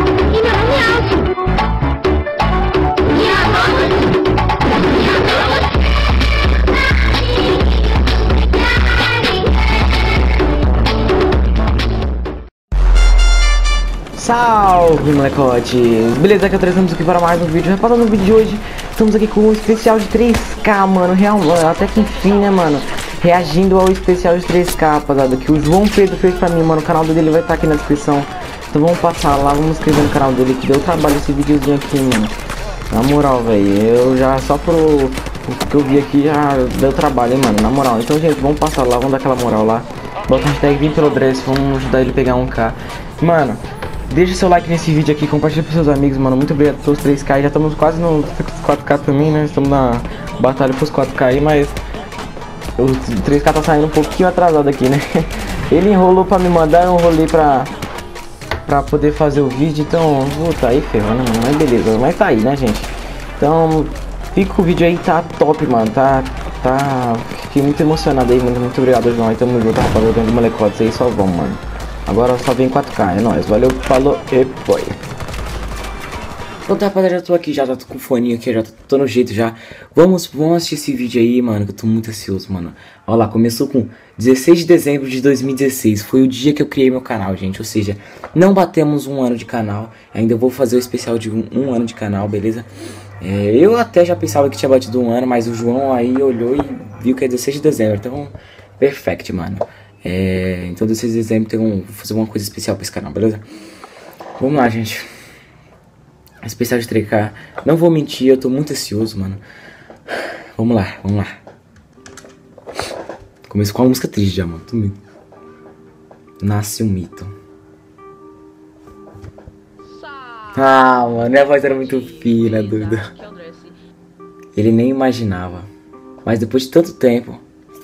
Salve, molecotes! Beleza, aqui estamos aqui para mais um vídeo. Rapaziada, no vídeo de hoje estamos aqui com um especial de 3K, mano. Até que enfim, né, mano? Reagindo ao especial de 3K, rapaziada, que o João Pedro fez pra mim, mano. O canal dele vai estar aqui na descrição. Então vamos passar lá, vamos inscrever no canal dele, que deu trabalho esse videozinho aqui, mano. Na moral, velho, eu já só pro que eu vi aqui já deu trabalho, hein, mano. Na moral, então, gente, vamos passar lá, vamos dar aquela moral lá. Bota a hashtag Vim pelo Dress, vamos ajudar ele a pegar 1K. Mano, deixa seu like nesse vídeo aqui, compartilha pros seus amigos, mano. Muito obrigado pelos 3K, já estamos quase no 4K também, né? Estamos na batalha pros 4K aí, mas o 3K tá saindo um pouquinho atrasado aqui, né? Ele enrolou pra me mandar, eu enrolei pra poder fazer o vídeo, então vou tá aí ferrando, mano. Mas beleza, mas tá aí, né, gente? Então, fica com o vídeo aí, tá top, mano. Fiquei muito emocionado aí, mano. Muito obrigado, João. Aí tamo junto, rapaziada, do molecotes aí, só vamos, mano. Agora só vem 4K, é nóis. Valeu, falou e foi. Pronto, rapaziada, já tô aqui, já tô com o fone aqui, já tô no jeito já. Vamos assistir esse vídeo aí, mano, que eu tô muito ansioso, mano. Olha lá, começou com 16 de dezembro de 2016. Foi o dia que eu criei meu canal, gente. Ou seja, não batemos um ano de canal. Ainda vou fazer o especial de um ano de canal, beleza? Eu até já pensava que tinha batido um ano, mas o João aí olhou e viu que é 16 de dezembro. Então, perfect, mano. Então 16 de dezembro vou fazer uma coisa especial pra esse canal, beleza? Vamos lá, gente. Especial de 3K. Não vou mentir, eu tô muito ansioso, mano. Vamos lá, vamos lá. Começo com uma música triste já, mano. Nasce um mito. Ah, mano, minha voz era muito fina, dúvida. Ele nem imaginava. Mas depois de tanto tempo,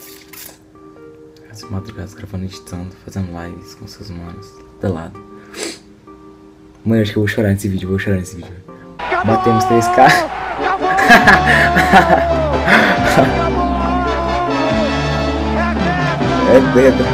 as madrugadas gravando, editando, fazendo lives com seus manos do lado. Mano, acho que eu vou chorar nesse vídeo, Batemos 3K. É dedo.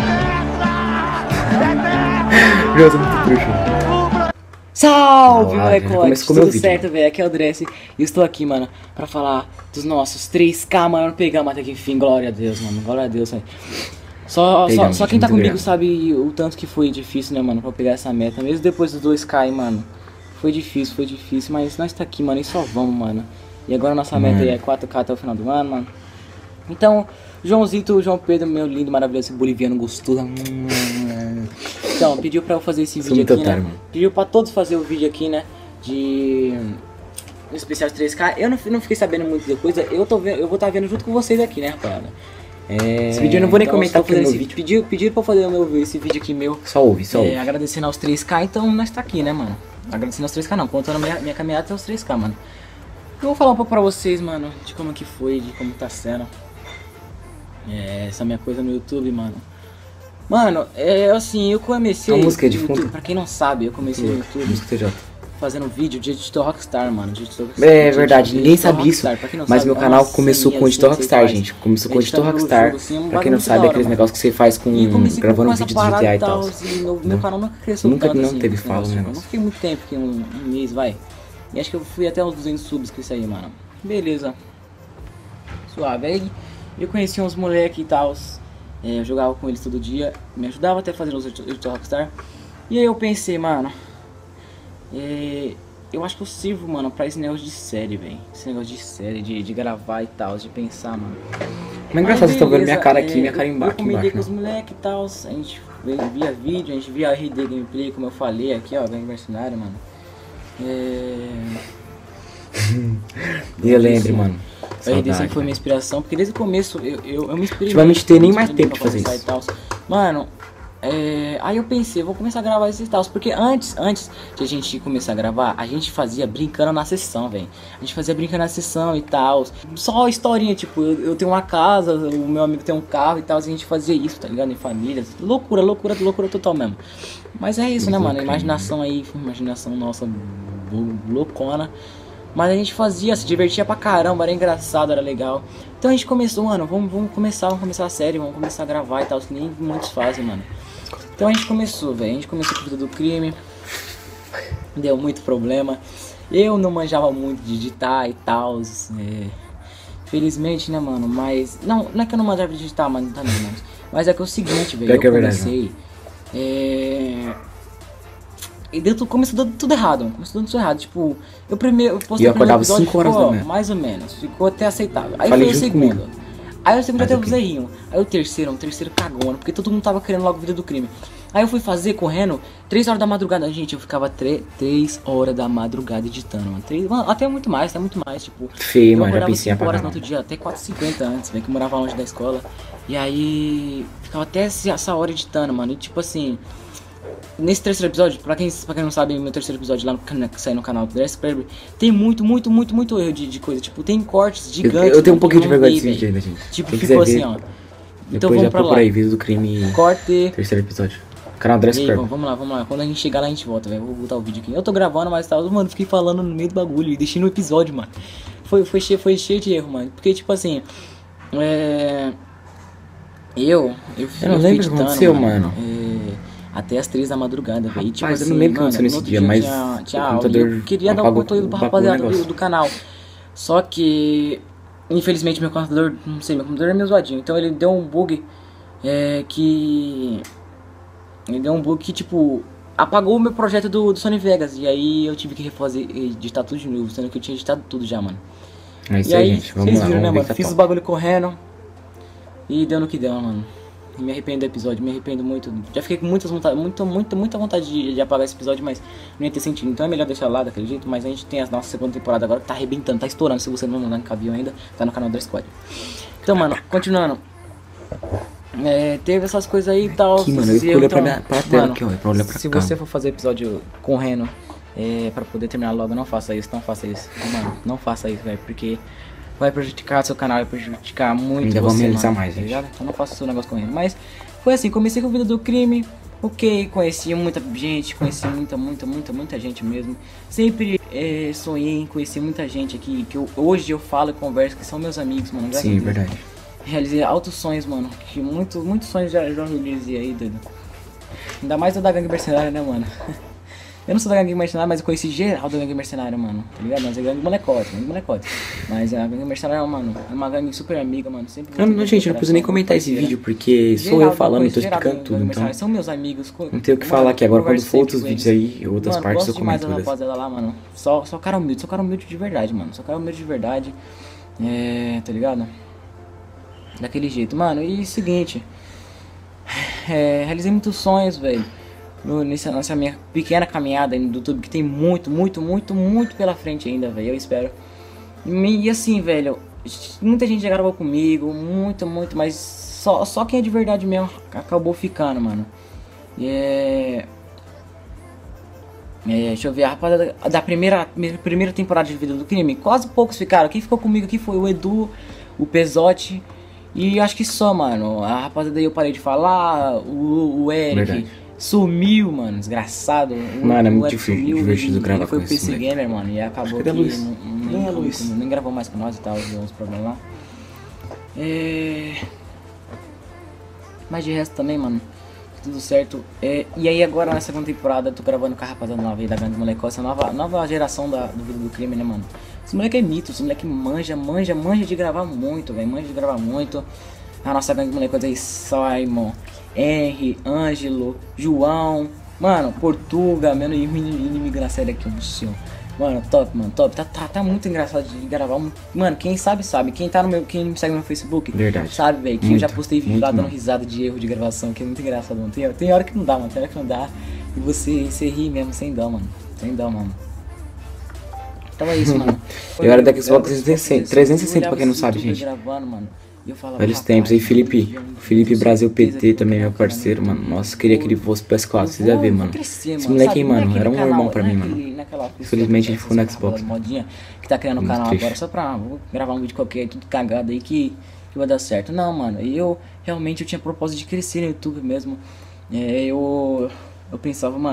Eu sou muito trouxa. Salve, molecote! Tudo certo, velho? Aqui é o Dress e eu estou aqui, mano, pra falar dos nossos 3K, mano. Pegamos até que enfim, glória a Deus, mano. Glória a Deus, velho. Só quem tá comigo sabe o tanto que foi difícil, né, mano, pra pegar essa meta. Mesmo depois dos 2K, mano. Foi difícil, mas nós tá aqui, mano, e só vamos, mano. E agora nossa meta aí é 4K até o final do ano, mano. Então, João Pedro, meu lindo, maravilhoso, boliviano gostoso. Então, pediu pra eu fazer esse vídeo aqui, né? Mano. Pediu pra todos fazer o vídeo aqui, né? De especial de 3K. Eu não fiquei sabendo muito de coisa. Eu vou estar vendo junto com vocês aqui, né, rapaziada? Esse vídeo eu não vou nem comentar porque esse vídeo. Pediram pra eu fazer esse vídeo aqui meu. Só ouve. Agradecendo aos 3K, então nós tá aqui, né, mano? Agradecendo aos 3K não, contando minha caminhada até os 3K, mano. Eu vou falar um pouco pra vocês, mano, de como que foi, de como tá sendo essa minha coisa no YouTube, mano. Mano, assim, eu comecei no YouTube, pra quem não sabe, eu comecei no YouTube fazendo vídeo de editor Rockstar, mano. É verdade, ninguém sabe isso, mas meu canal começou com editor Rockstar, gente. Começou com editor Rockstar. Pra quem não sabe, aqueles negócios que você faz gravando vídeo de GTA e tal. Meu canal nunca cresceu tanto assim. Não teve fala, né? Eu não fiquei muito tempo, fiquei um mês, vai. E acho que eu fui até uns 200 subs com isso aí, mano. Beleza. Suave. Aí eu conheci uns moleque e tal. Eu jogava com eles todo dia. Me ajudava até a fazer os editor Rockstar. E aí eu pensei, mano, eu acho que eu sirvo, mano, pra esse negócio de série, velho. Esse negócio de série, de gravar e tal, de pensar, mano. Mas é engraçado, vocês estão vendo minha cara aqui, minha cara embaixo. Eu comentei com os moleques e tal, a gente via vídeo, a gente via a RD Gameplay, como eu falei aqui, ó, Gangue Mercenário, mano. E eu lembro, mano. A RD sempre foi minha inspiração, porque desde o começo eu me inspirei. Ultimamente tem nem mais tempo pra fazer isso. Mano, aí eu pensei, vou começar a gravar esses tals, porque antes de a gente começar a gravar, a gente fazia brincando na sessão, velho. A gente fazia brincando na sessão e tal. Só historinha, tipo, eu tenho uma casa, o meu amigo tem um carro e tal, a gente fazia isso, tá ligado? Em famílias. Loucura total mesmo. Mas é isso, né, mano? Imaginação aí, imaginação nossa loucona. Mas a gente fazia, se divertia pra caramba, era engraçado, era legal. Então a gente começou, mano, vamos começar a série, vamos começar a gravar e tal, que nem muitos fazem, mano. Então a gente começou, velho, a gente começou com a vida do crime. deu muito problema. Eu não manjava muito de digitar e tal, felizmente, né, mano, mas... Não é que eu não manjava de digitar, mano, também, mas é que é o seguinte, velho, eu comecei... E começou dando tudo errado, tipo... Eu postei o primeiro episódio, ficou mais ou menos, ficou até aceitável. Aí foi o segundo. Aí o segundo já teve um zerrinho. Aí o terceiro cagona, porque todo mundo tava querendo logo Vida do Crime. Aí eu fui fazer correndo 3 horas da madrugada. Gente, eu ficava 3 horas da madrugada editando, mano. Mano, até muito mais, tipo... Feio, mano, já acordava pensei 5 horas no outro dia, até 4h50 antes, velho, que eu morava longe da escola. E aí... ficava até essa hora editando, mano. E tipo assim... Nesse terceiro episódio, pra quem não sabe, meu terceiro episódio lá que saiu no canal do Dress Perry, tem muito erro de coisa. Tipo, tem cortes gigantes. Eu tenho um pouquinho de vergonha desse vídeo ainda, gente. Tipo, ficou assim, ó. Então vamos pra lá. Aí, Vida do Crime. Corte. Terceiro episódio. Canal Dress Perry. Vamos lá. Quando a gente chegar lá, a gente volta, velho. Vou botar o vídeo aqui. Eu tô gravando, mas tá. Mano, fiquei falando no meio do bagulho e deixei no episódio, mano. Foi cheio de erro, mano. Porque, tipo assim. Eu não lembro o que aconteceu, mano. Até as 3 da madrugada, velho. Tipo assim, eu não lembro o que aconteceu nesse dia, mas tinha aula. Eu queria dar um conteúdo pra rapaziada do canal. Só que, infelizmente, meu computador, não sei, meu computador é meio zoadinho. Então ele deu um bug que, tipo, apagou o meu projeto do Sony Vegas. E aí eu tive que refazer, editar tudo de novo, sendo que eu tinha editado tudo já, mano. É isso e aí, gente. Vamos lá, viram, né, mano? Tá Fiz o bagulho correndo e deu no que deu, mano. E me arrependo do episódio, me arrependo muito. Já fiquei com muita vontade de apagar esse episódio, mas não ia ter sentido. Então é melhor deixar lá daquele jeito. Mas a gente tem a nossa segunda temporada agora que tá arrebentando, tá estourando. Se você não viu ainda, tá no canal do Squad. Então, mano, continuando. Teve essas coisas aí e tal. Aqui, mano, eu olhei pra tela aqui, ó, pra olhar pra se cá. você for fazer episódio correndo, pra poder terminar logo, não faça isso, Mano, não faça isso, velho, porque vai prejudicar seu canal, vai prejudicar muito ainda você, vamos realizar mano, mais, tá gente. ligado? Então não faça o seu negócio correndo. Mas foi assim, comecei com o Vida do Crime, ok, conheci muita gente, conheci muita gente mesmo. Sempre sonhei em conhecer muita gente aqui, que hoje eu falo e converso, que são meus amigos, mano. Sim, verdade. Realizei altos sonhos, mano, que muitos sonhos já realizei aí, doido. Ainda mais o da Gangue Mercenária, né, mano? Eu não sou da Gangue Mercenária, mas eu conheci geral da Gangue Mercenária, mano, tá ligado? Mas é Gangue Molecote. Mas a Gangue Mercenária, mano, é uma gangue super amiga, mano. Sempre não, gente, não preciso nem comentar esse vídeo, porque sou eu falando e tô explicando tudo, então... São meus amigos. Não tenho o que falar aqui agora, quando for outros vídeos aí, outras partes eu comento. Mano, gosto demais da rapaziada lá, mano. Só cara humilde de verdade, mano. Tá ligado? Daquele jeito, mano. E seguinte, realizei muitos sonhos, velho, nessa minha pequena caminhada no YouTube, que tem muito pela frente ainda, velho, eu espero. E assim, velho, muita gente já gravou comigo, muito, mas só quem é de verdade mesmo acabou ficando, mano. Deixa eu ver, a rapaziada da primeira temporada de Vida do Crime, quase poucos ficaram. Quem ficou comigo aqui foi o Edu, o Pesote, e acho que só, mano. A rapaziada aí eu parei de falar, o Eric... Verdade. Sumiu, mano, desgraçado. Mano, é muito difícil, divertido gravar com ele foi PC Gamer, mano, e acabou que nem gravou mais com nós e tal, deu uns problemas lá. Mas de resto também, mano, tudo certo. E aí agora na segunda temporada eu tô gravando com a rapaziada nova aí da Grande Molecote, essa nova geração do Vida do Crime, né, mano. Esse moleque é mito, esse moleque manja de gravar muito, velho, A nossa Grande Molecote aí, Simon, Henry, Ângelo, João, mano, Portuga, meu inimigo na série aqui, o céu. Mano, top. Tá muito engraçado de gravar. Mano, quem sabe. Quem me segue no meu Facebook, verdade, sabe, velho, que eu já postei vídeo lá dando risada de erro de gravação, que é muito engraçado, mano. Tem hora que não dá, mano, e você ri mesmo, sem dó, mano. Então é isso, mano. Eu era da Xbox 360 pra quem não sabe, gente. Gravando, mano. Vários tempos aí, Felipe Brasil PT também, meu parceiro, mano. Nossa, queria que ele fosse PS4, vocês iam ver, mano. Esse moleque aí, mano, era um irmão pra mim, mano. Infelizmente ele ficou no Xbox. Modinha que tá criando o canal agora só pra gravar um vídeo qualquer, tudo cagado aí que vai dar certo. Não, mano, eu realmente tinha propósito de crescer no YouTube mesmo. Eu pensava, mano,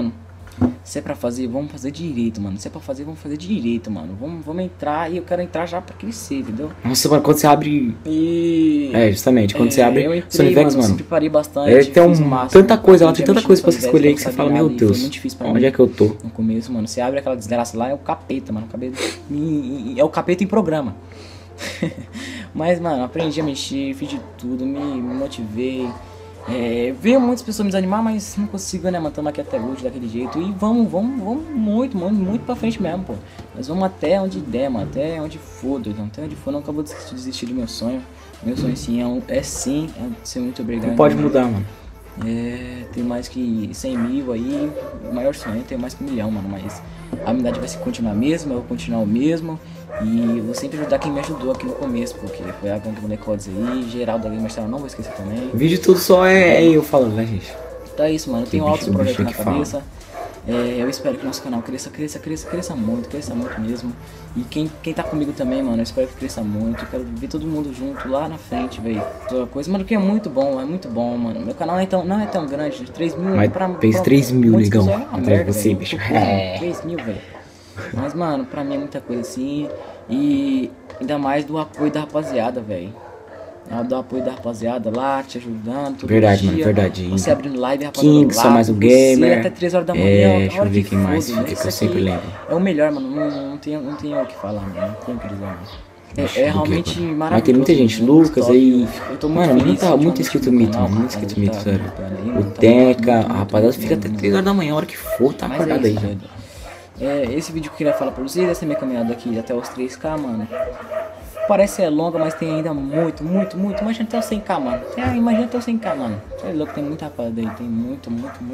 Se é pra fazer, vamos fazer direito, mano. Se é pra fazer, vamos fazer direito, mano. Vamos entrar e eu quero entrar já pra crescer, entendeu? Nossa, mano, quando você abre... justamente, quando você abre eu entrei, Sony Vegas, mano, mano, me preparei bastante. Tem tanta coisa, ela aprendi tem a tanta mexer coisa pra no você Sony escolher Vegas, que você não fala, sabia meu nada, e foi Deus, muito difícil pra onde mim. é que eu tô? No começo, mano, você abre aquela desgraça lá, é o capeta, mano. É o capeta em programa. Mas, mano, aprendi a mexer, fiz de tudo, me motivei. Veio muitas pessoas me desanimar, mas não consigo, né, mano? Tamo aqui até hoje daquele jeito. E vamos muito pra frente mesmo, pô. Nós vamos até onde der, mano. Até onde for, doido. Até onde for, não acabou de desistir do meu sonho. Meu sonho sim é ser muito obrigado. Não pode mudar, mano. Tem mais que 100 mil aí. O maior sonho tem mais que 1 milhão, mano. Mas a amizade vai se continuar mesmo, eu vou continuar o mesmo. E eu vou sempre ajudar quem me ajudou aqui no começo, porque foi a Gangue Molecodes aí, Geraldo da Game Master, não vou esquecer também. O vídeo tudo só é eu falando, né, gente? Então é isso, mano. Eu tenho altos bicho projetos na que cabeça. Eu espero que nosso canal cresça muito mesmo. E quem tá comigo também, mano, eu espero que cresça muito. Eu quero ver todo mundo junto lá na frente, velho. Toda coisa, mano, que é muito bom, mano. Meu canal não é tão grande, 3 mil. Mas fez 3 mil, negão. Atrás de você, bicho. 3 mil, velho. Mas, mano, pra mim é muita coisa assim. E ainda mais do apoio da rapaziada, velho. Do apoio da rapaziada lá, te ajudando. Todo Verdade, dia, mano, verdade. Você abrindo live, rapaziada. King, só mais um gamer. Até 3 horas da manhã. Deixa eu ver quem mais fica, que eu sempre lembro. É o melhor, mano. Não tenho o que falar, mano. Não tenho o que dizer, mano. É realmente maravilhoso. Mas tem muita gente, Lucas aí. Eu tô muito mano, feliz, muito inscrito mito, mano. Muito inscrito mito, sério. O Teca, a rapaziada fica até 3 horas da manhã, a hora que for, tá acordado aí, já. Esse vídeo que eu queria falar pra vocês, essa é minha caminhada aqui até os 3K, mano. Parece ser longa, mas tem ainda muito. Imagina até os 100K, mano. Imagina até os 100K, mano. Você é louco, tem muita rapaziada aí. Tem muito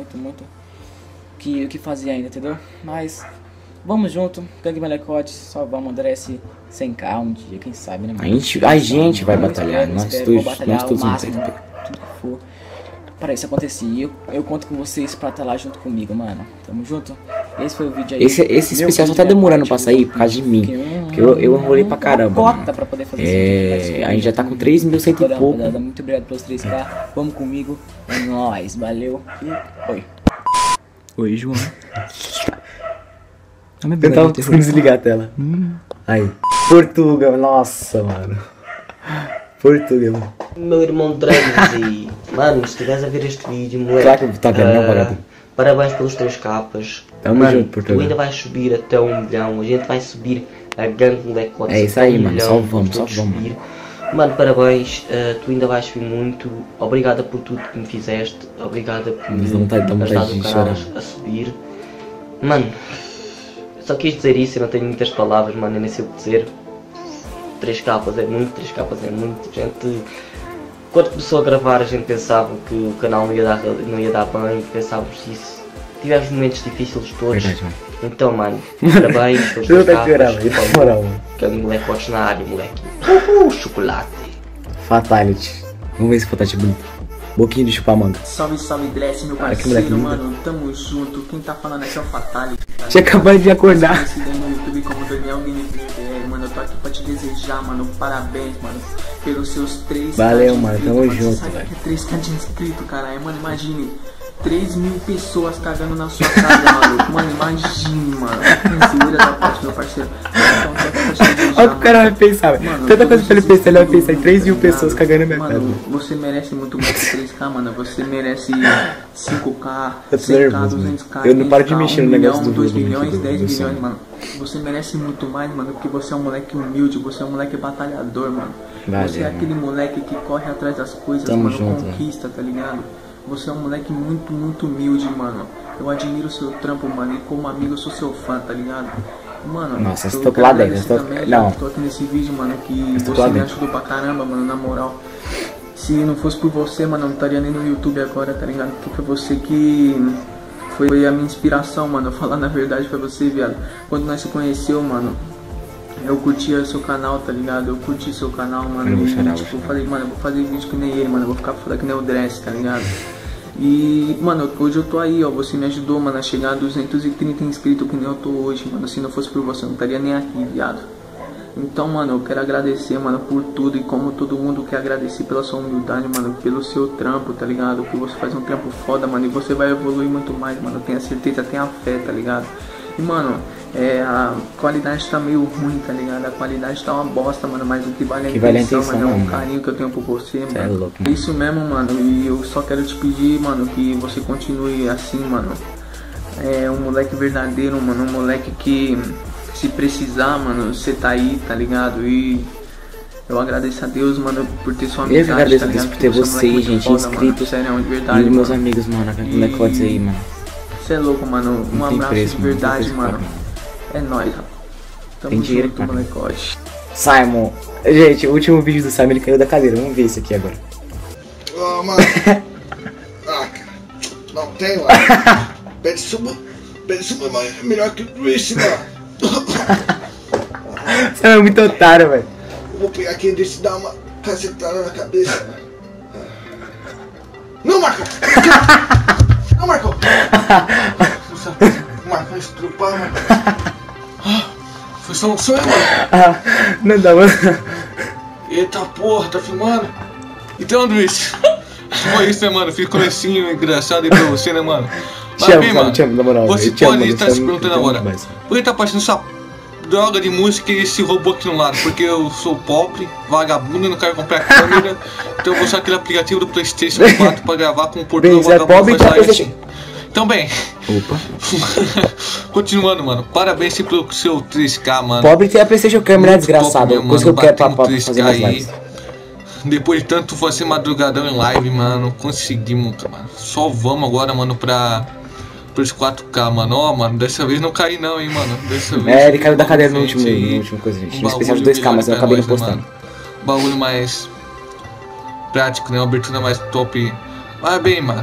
o que fazer ainda, entendeu? Mas vamos junto, Gangue Molecodes, só vamos andar esse 100K um dia, quem sabe, né, mano? A gente vai batalhar, nós todos o máximo, tudo que for para isso acontecer. Eu conto com vocês pra estar lá junto comigo, mano. Tamo junto. Esse foi o vídeo aí. Esse especial só tá demorando pra sair por causa de mim. Porque eu enrolei pra caramba. Cota pra poder fazer esse vídeo. A gente já tá com 3.100 e pouco. Muito obrigado pelos 3K. Vamos comigo. É nóis. Valeu. E oi. Oi, João. Eu tava conseguindo desligar a tela. Aí. Portugal, nossa, mano. Portugal. Meu irmão Dramsy. Mano, se estiveres a ver este vídeo, moleque. Claro que tá vendo, não, barato. Parabéns pelos 3 capas. Tamo mano, junto, Portugal. Tu ainda vais subir até 1 milhão. A gente vai subir a Gangue Molecodes. É isso aí, mano. Só vamos. Mano, parabéns. Tu ainda vais subir muito. Obrigada por tudo que me fizeste. Obrigada por me ajudar o canal a subir. Mano, só quis dizer isso. Eu não tenho muitas palavras, mano. Eu nem sei o que dizer. 3 capas é muito, 3 capas é muito. Gente, quando começou a gravar, a gente pensava que o canal não ia dar bem. Pensávamos isso. Tivemos momentos difíceis todos. Verdade, mano. Então, mano, parabéns pelos 3 capas. Gangue Molecodes na área, moleque. Chocolate. Fatality. Vamos ver esse Fatality bonito. Boquinha de chupar manga. Salve, Dress, meu parceiro, mano, tamo junto. Quem tá falando aqui é o Fatality. Tinha acabado de acordar. Conhecido aí no YouTube como Daniel Gameplay BR, mano. Eu tô aqui pra te desejar, mano, parabéns, mano, pelos seus 3K. Valeu, mano, tamo junto, velho. 3K de inscrito, caralho, mano, imagine. 3 mil pessoas cagando na sua casa, maluco. Mano, imagine, mano. Segura da parte, meu parceiro. Olha o que o cara vai pensar, velho. Tanta coisa pra ele pensar, ele vai pensar em 3 mil pessoas cagando na minha casa. Mano, você merece muito mais que 3K, mano. Você merece 5K, Eu tô 100K, nervoso, 200K, eu não paro de 10K, mexer no 1 negócio milhão, do 2 volume milhões, aqui do 10 som. milhões, mano. Você merece muito mais, mano, porque você é um moleque humilde, você é um moleque batalhador, mano. Valeu, você é aquele moleque que corre atrás das coisas, Tamo mano, junto, conquista, tá ligado? Você é um moleque muito humilde, mano. Eu admiro o seu trampo, mano, e como amigo eu sou seu fã, tá ligado? Mano, nossa, eu tô lá dentro, não. Tô aqui nesse vídeo, mano, que você me ajudou pra caramba, mano, na moral. Se não fosse por você, mano, eu não estaria nem no YouTube agora, tá ligado? Porque foi você que foi a minha inspiração, mano. Eu falar na verdade pra você, viado. Quando nós se conheceu, mano, eu curtia seu canal, tá ligado? Eu curti seu canal, mano. E tipo, eu falei, mano, eu vou fazer vídeo que nem ele, mano. Eu vou ficar foda que nem o Dress, tá ligado? E, mano, hoje eu tô aí, ó. Você me ajudou, mano, a chegar a 230 inscritos que nem eu tô hoje, mano. Se não fosse por você, eu não estaria nem aqui, viado. Então, mano, eu quero agradecer, mano, por tudo. E como todo mundo quer agradecer pela sua humildade, mano, pelo seu trampo, tá ligado? Que você faz um trampo foda, mano, e você vai evoluir muito mais, mano. Tenha certeza, tenha fé, tá ligado? E, mano, a qualidade tá meio ruim, tá ligado? A qualidade tá uma bosta, mano, mas o que vale a intenção, mano, é o carinho que eu tenho por você, mano. É louco, mano. Isso mesmo, mano, e eu só quero te pedir, mano, que você continue assim, mano. É um moleque verdadeiro, mano, um moleque que, se precisar, mano, você tá aí, tá ligado? E eu agradeço a Deus, mano, por ter sua amizade. Eu agradeço tá a Deus ligado? por ter Você é um você, moleque gente, muito foda, inscritos. mano, sério, de verdade, E meus mano. amigos, mano, molecotes aí, mano. Você é louco, mano. Um Não tem abraço preço, de mano, verdade, não tem mano. É nóis, rapaz. Tamo Tem dinheiro, junto, cara. molecote. Simon. Gente, o último vídeo do Simon, ele caiu da cadeira. Vamos ver isso aqui agora. Ô, mano. Ah, cara. Não tem, mano. Pede suba é melhor que o Chris, mano. Você é muito otário, velho. Eu vou pegar aqui e deixa dar uma cacetada na cabeça, mano. Não, Marcão! Não, Marcão! Marcão, estrupar, mano. Foi só um sonho, mano. Não dá, mano. Eita porra, tá filmando? Então, Luiz, foi isso, né, mano? Fiz comecinho engraçado aí pra você, né, mano? Te amo, mano, te amo, na moral. Você Eu te amo, pode mano, estar você se é perguntando muito agora, demais. por que tá passando essa droga de música e esse robô aqui no lado? Porque eu sou pobre, vagabundo e não quero comprar câmera, então eu vou usar aquele aplicativo do PlayStation 4 pra gravar com o portão Bem, você é pobre e faz tá live PlayStation. assim. Então, bem, Opa. continuando, mano, parabéns pelo seu 3K, mano. Pobre tem a PlayStation câmera, Muito desgraçado. top, meu, Coisa que eu mano, quero pra batemos fazer mais 3K aí. lives. Depois de tanto fazer madrugadão em live, mano, conseguimos, mano. Só vamos agora, mano, pros 4K, mano. Ó, mano, dessa vez não caí não, hein, mano. Dessa vez. Ele caiu da cadeira no último aí, coisa, gente. um No especial de bagulho 2K, mas eu melhor acabei não pra nós, né, postando. mano? Bagulho mais prático, né? Uma abertura mais top. Mas bem, mano.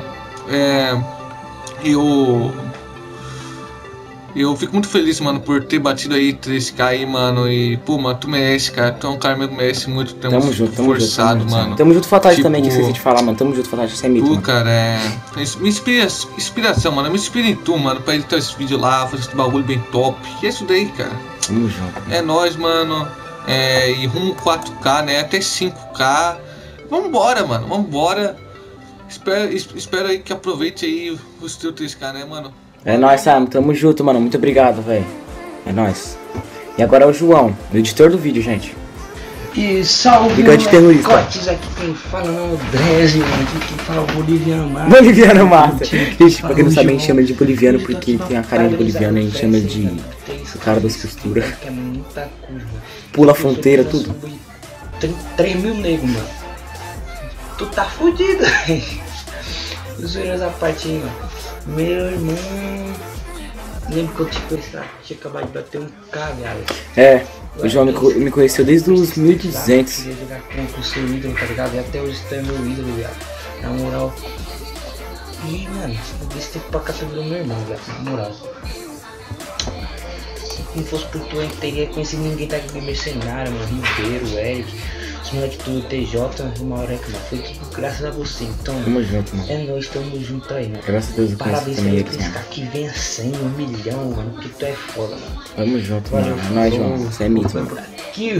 Eu fico muito feliz, mano, por ter batido aí 3K aí, mano. E, pô, mano, tu merece, cara. Tu é um cara que merece muito. Tamo junto, forçado, mano. Tamo junto, Fatality, Tipo, também, que esqueci de falar, mano. Tamo junto, Fatality, você é mito, Tu, mano. cara, me inspiração, mano. Me inspira em tu, mano, pra editar esse vídeo lá, fazer esse bagulho bem top. E é isso daí, cara. Tamo junto. É nóis, mano. E rumo 4K, né? Até 5K. Vambora, mano. Vambora. Espero aí que aproveite aí o seu 3K, né, mano? É nóis, Sam. Tamo junto, mano. Muito obrigado, velho. É nóis. E agora é o João, o editor do vídeo, gente. E salve, Gigante terrorista. molecotes, aqui quem fala não é o Dreze, mano, aqui quem fala é o Boliviano Massa. Boliviano Massa. Gente, pra quem não sabe, a gente chama ele de boliviano porque tem a carinha de boliviano, a gente chama ele de o cara das costuras. É muita curva. Pula a fronteira, tudo. 3 mil negros, mano. Tu tá fudido, zoeiras à parte aí, mano. Meu irmão, lembro que eu tinha acabado de bater um cagado. É, o João me conheceu desde os 1200. Queria jogar com o seu ídolo, tá ligado? E até hoje você é meu ídolo, viado. Na moral. E, mano, desse tempo pra cá você virou meu irmão, viado. Na moral. Se não fosse por tu, eu teria conhecido ninguém tá aqui de mercenário, mano. Ribeiro, Eric, os moleques tudo, TJ, uma hora que mano. Foi tudo graças a você, então. Tamo junto, mano. É nóis, tamo junto aí, mano. Graças a Deus eu conheço Parabéns também pelo eles, mano. 3K, que venha 100, 1 milhão, mano. Que tu é foda, mano. Tamo junto, mano. É nóis, João. Você é mito, mano. Que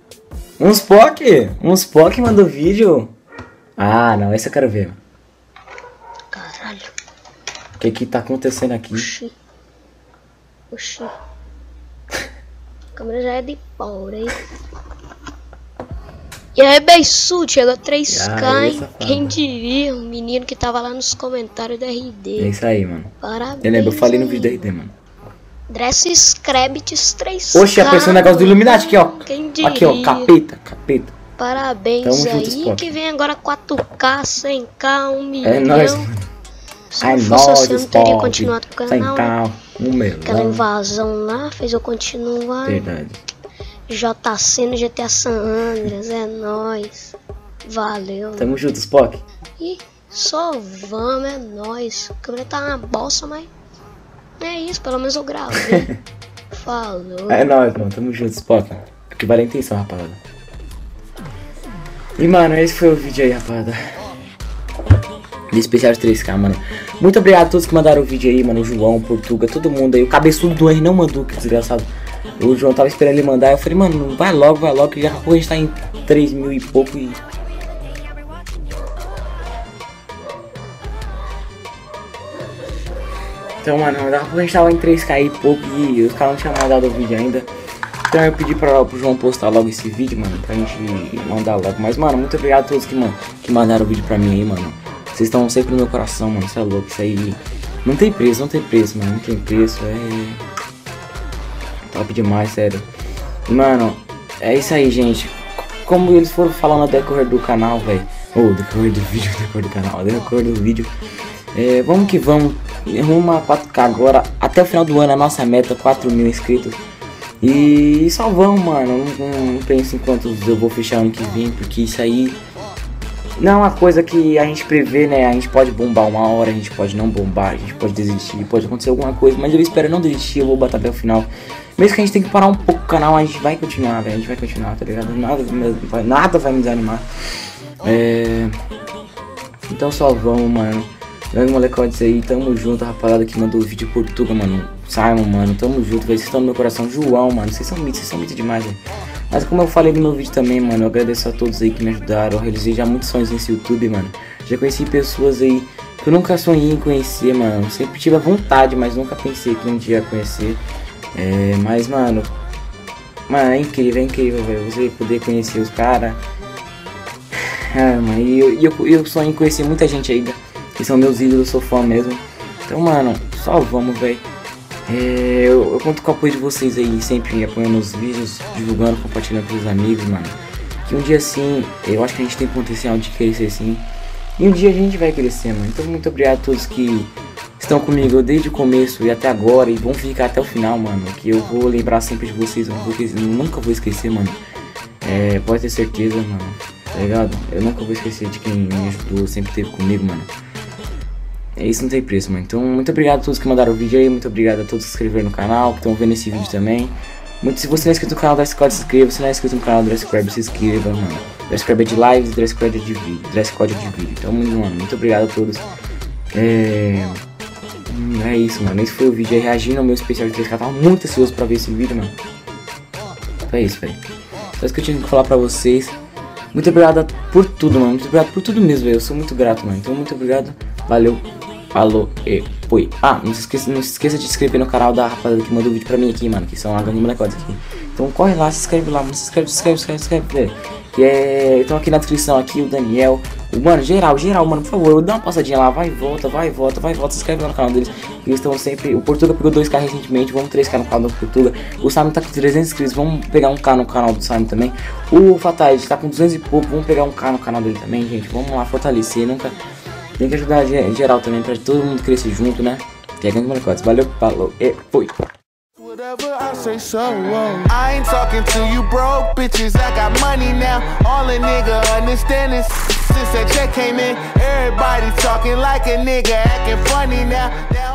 Uns POC mandou vídeo. Ah, não, esse eu quero ver. Caralho. O que tá acontecendo aqui? Oxi. Oxi. A câmera já é de pau, hein? E aí, Beissudo, chegou 3K, Ah, hein? safado. Quem diria? Um menino que tava lá nos comentários da É RD. isso aí, mano. Parabéns. Eu lembro, eu falei no aí. vídeo da RD, mano. Dress Scrabbits 3K. Oxe, apareceu um negócio do Illuminati aqui, ó. Quem diria? Aqui, ó, capeta. Parabéns Tamo junto, aí. Spock. Que vem agora 4K, 100K, 1 milhão. É nóis, mano. Se É não fosse nóis, você, eu não teria Spock. continuado com o Sem canal, né? carro, um melão. Aquela invasão lá fez eu continuar. Verdade. JC no GTA San Andreas, é nóis. Valeu. Tamo junto, Spock. E só vamos, é nóis. A câmera tá uma bosta, mas é isso, pelo menos eu gravei. Falou. É nóis, mano. Tamo junto, Spock. É que vale a intenção, rapaziada. E, mano, esse foi o vídeo aí, rapaziada. De especial de 3K, mano. Muito obrigado a todos que mandaram o vídeo aí, mano. O João, o Portuga, todo mundo aí. O cabeçudo do R não mandou, que desgraçado. O João tava esperando ele mandar. Eu falei, mano, vai logo, que já a gente tá em 3 mil e pouco e... Então, mano, a gente tava em 3k e pouco e os caras não tinham mandado o vídeo ainda. Então eu pedi pro João postar logo esse vídeo, mano, pra gente mandar logo. Mas, mano, muito obrigado a todos que mandaram o vídeo pra mim aí, mano. Vocês estão sempre no meu coração, mano, isso é louco, isso aí... Não tem preço, mano, não tem preço, é... Top demais, sério. E, mano, é isso aí, gente. Como eles foram falando no decorrer do canal, velho. Ou decorrer do vídeo, decorrer do vídeo. Vamos que vamos. Rumo a 4k agora. Até o final do ano a nossa meta, 4 mil inscritos. E só vamos, mano. Não penso em quantos eu vou fechar ano que vem, porque isso aí não é uma coisa que a gente prevê, né? A gente pode bombar uma hora, a gente pode não bombar, a gente pode desistir, pode acontecer alguma coisa, mas eu espero não desistir, eu vou bater até o final. Mesmo que a gente tenha que parar um pouco o canal, a gente vai continuar, velho. A gente vai continuar, tá ligado? Nada vai me desanimar. Então só vamos, mano. Grande molecotes aí, tamo junto, rapaziada que mandou o vídeo Portuga, mano. Simon, mano, tamo junto, velho. Vocês estão no meu coração. João, mano, vocês são muito demais, velho. Mas como eu falei no meu vídeo também, mano, eu agradeço a todos aí que me ajudaram. Eu realizei já muitos sonhos nesse YouTube, mano. Já conheci pessoas aí que eu nunca sonhei em conhecer, mano. Sempre tive a vontade, mas nunca pensei que um dia ia conhecer. Mas, mano, é incrível, velho. Você poder conhecer os caras. Mano, e eu sonho em conhecer muita gente ainda. Que são meus ídolos, eu sou fã mesmo. Então, mano, só vamos, velho. Eu conto com o apoio de vocês aí, sempre apoiando os vídeos, divulgando, compartilhando com os amigos, mano. Que um dia assim, eu acho que a gente tem potencial de crescer sim. E um dia a gente vai crescer, mano. Então, muito obrigado a todos que estão comigo desde o começo e até agora. E vão ficar até o final, mano. Que eu vou lembrar sempre de vocês, eu nunca vou esquecer, mano. Pode ter certeza, mano. Tá ligado? Eu nunca vou esquecer de quem me ajudou, sempre esteve comigo, mano. Isso não tem preço, mano. Então, muito obrigado a todos que mandaram o vídeo aí. Muito obrigado a todos que se inscreveram no canal, que estão vendo esse vídeo também. Se você não é inscrito no canal do Dresscode, se inscreva. Se não é inscrito no canal do Dresscode, se inscreva, mano. Dresscode é de lives, Dresscode é de vídeo. Dresscode é de vídeo. Então, mano, muito obrigado a todos. É isso, mano. Esse foi o vídeo aí, reagindo ao meu especial de 3K. Tava muito ansioso pra ver esse vídeo, mano. Então é isso, velho. Só isso que eu tinha que falar pra vocês. Muito obrigado por tudo, mano. Muito obrigado por tudo mesmo, velho. Eu sou muito grato, mano. Então, muito obrigado. Valeu. Falou e fui. Não se esqueça de se inscrever no canal da rapaziada que mandou o vídeo pra mim aqui, mano. Que são a grande molecotes aqui. Então corre lá, se inscreve lá, mano. Se inscreve, velho. Então aqui na descrição aqui o Daniel. Mano, geral, mano, por favor, dá uma passadinha lá, vai e volta, se inscreve lá no canal deles. Eles estão sempre. O Portuga pegou 2k recentemente, vamos 3k no canal do Portuga. O Simon tá com 300 inscritos, vamos pegar 1k no canal do Simon também. O Fatality tá com 200 e pouco, vamos pegar 1k no canal dele também, gente. Vamos lá, fortalecer, tem que ajudar em geral também, pra todo mundo crescer junto, né? Que é grande molecotes. Valeu, falou e fui. Whatever I say so, I ain't talking to you broke bitches, I got money now. All a nigga understand is since that check came in, everybody talking like a nigga, acting funny now.